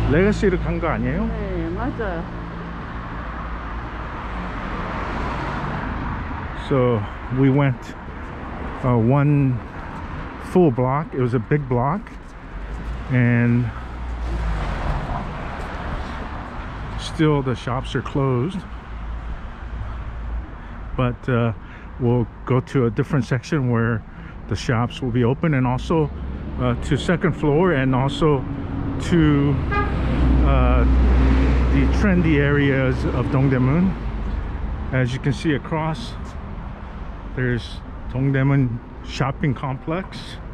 레거시를 간 거 아니에요? 네, 맞아요. So we went one full block. It was a big block, and still the shops are closed, but we'll go to a different section where the shops will be open, and also to second floor, and also to the trendy areas of Dongdaemun. As you can see across, there's Dongdaemun shopping complex.